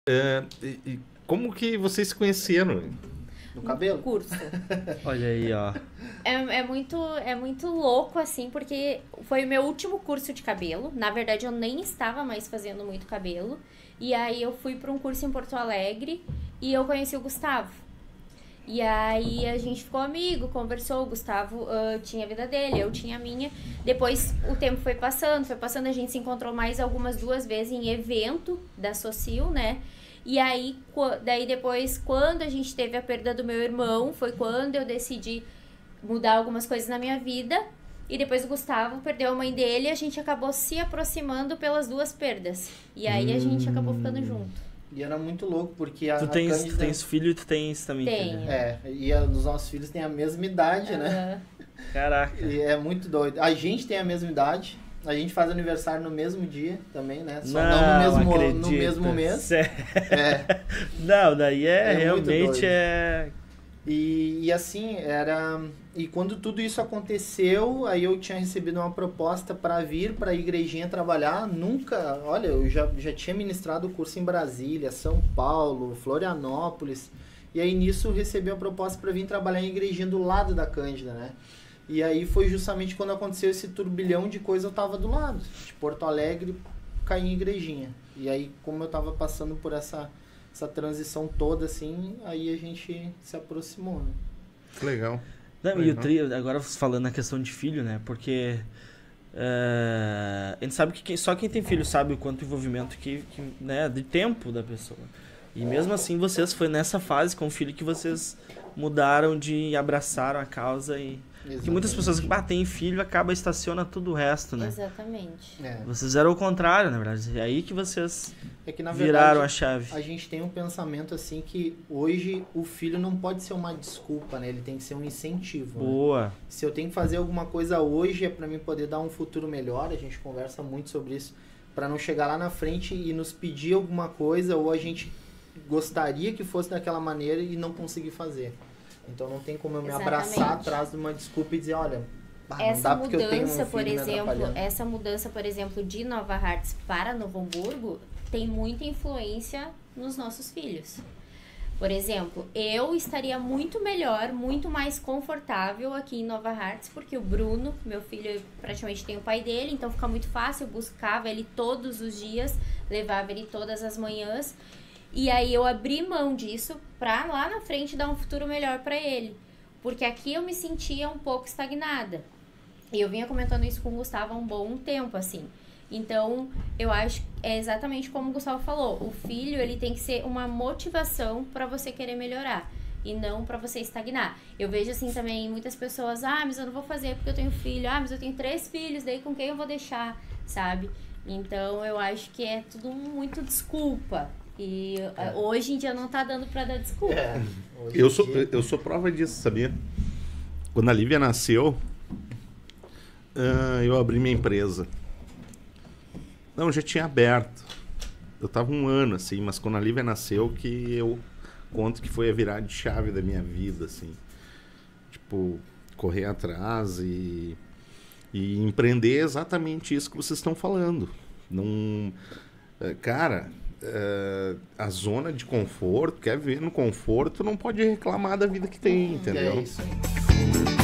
Como que vocês se conheceram? No cabelo? Curso. Olha aí, ó. É muito louco, assim, porque foi o meu último curso de cabelo. Na verdade, eu nem estava mais fazendo muito cabelo. E aí eu fui para um curso em Porto Alegre e eu conheci o Gustavo. E aí a gente ficou amigo, conversou, o Gustavo tinha a vida dele, eu tinha a minha. Depois o tempo foi passando, a gente se encontrou mais algumas 2 vezes em evento da Socil, né? E aí, daí depois, quando a gente teve a perda do meu irmão, foi quando eu decidi mudar algumas coisas na minha vida. E depois o Gustavo perdeu a mãe dele e a gente acabou se aproximando pelas 2 perdas. E aí a gente acabou ficando junto. E era muito louco, porque Tu tens filho e tu tens também Tenho. filho. E os nossos filhos têm a mesma idade, né? Caraca. E é muito doido. A gente tem a mesma idade. A gente faz aniversário no mesmo dia também, né? Só não no mesmo mês. Não, daí realmente é... E assim, E quando tudo isso aconteceu, aí eu tinha recebido uma proposta para vir para a igrejinha trabalhar. Nunca... Olha, eu já tinha ministrado o curso em Brasília, São Paulo, Florianópolis. E aí nisso eu recebi uma proposta para vir trabalhar em igrejinha do lado da Cândida, né? E aí foi justamente quando aconteceu esse turbilhão de coisa, eu tava do lado. De Porto Alegre, caí em igrejinha. E aí, como eu tava passando por essa transição toda, assim, aí a gente se aproximou, né? Legal. Não, Legal. e agora falando na questão de filho, né? Porque a gente sabe que só quem tem filho sabe o quanto envolvimento né, de tempo da pessoa. E mesmo assim, vocês foi nessa fase com o filho que vocês mudaram de abraçaram a causa e... Porque muitas pessoas que têm filho acaba estaciona tudo o resto, né? Exatamente. Vocês eram o contrário, na verdade. É aí que vocês que, na viraram verdade, a chave. A gente tem um pensamento assim que hoje o filho não pode ser uma desculpa, né? Ele tem que ser um incentivo. Boa. Né? Se eu tenho que fazer alguma coisa hoje é para mim poder dar um futuro melhor, a gente conversa muito sobre isso, para não chegar lá na frente e nos pedir alguma coisa ou a gente gostaria que fosse daquela maneira e não conseguir fazer. Então não tem como eu me abraçar atrás de uma desculpa e dizer, olha, não dá porque eu tenho um filho essa mudança, por exemplo, de Nova Hartz para Novo Hamburgo tem muita influência nos nossos filhos. Por exemplo, eu estaria muito melhor, muito mais confortável aqui em Nova Hartz, porque o Bruno, meu filho, praticamente tem o pai dele, então fica muito fácil, eu buscava ele todos os dias, levava ele todas as manhãs. E aí eu abri mão disso pra lá na frente dar um futuro melhor pra ele. Porque aqui eu me sentia um pouco estagnada. E eu vinha comentando isso com o Gustavo há um bom tempo, assim. Então, eu acho que é exatamente como o Gustavo falou. O filho, ele tem que ser uma motivação pra você querer melhorar. E não pra você estagnar. Eu vejo assim também muitas pessoas, mas eu não vou fazer porque eu tenho filho. Mas eu tenho 3 filhos, daí com quem eu vou deixar, sabe? Então, eu acho que é tudo muito desculpa. E hoje em dia não tá dando pra dar desculpa. Eu sou prova disso, sabia? Quando a Lívia nasceu, eu abri minha empresa. Não, já tinha aberto. Eu tava 1 ano, assim, mas quando a Lívia nasceu que eu conto que foi a virada de chave da minha vida, assim. Tipo, correr atrás e empreender exatamente isso que vocês estão falando. Não... Cara... a zona de conforto, quer viver no conforto, não pode reclamar da vida que tem, entendeu? É isso aí.